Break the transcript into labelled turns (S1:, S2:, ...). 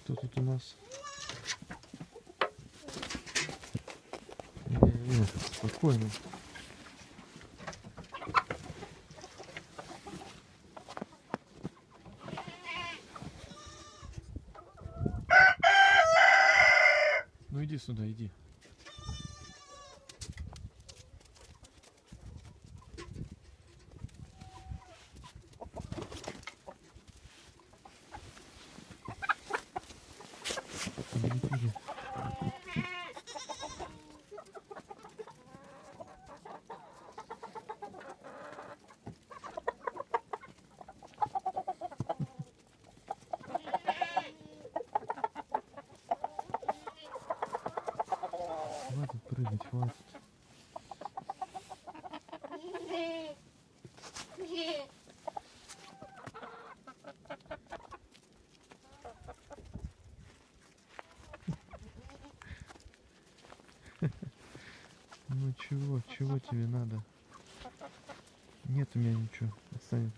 S1: Кто тут у нас? Спокойно. Ну иди сюда, иди. Иди. Хватит прыгать, хватит. Ну чего тебе надо? Нет у меня ничего. Отстань.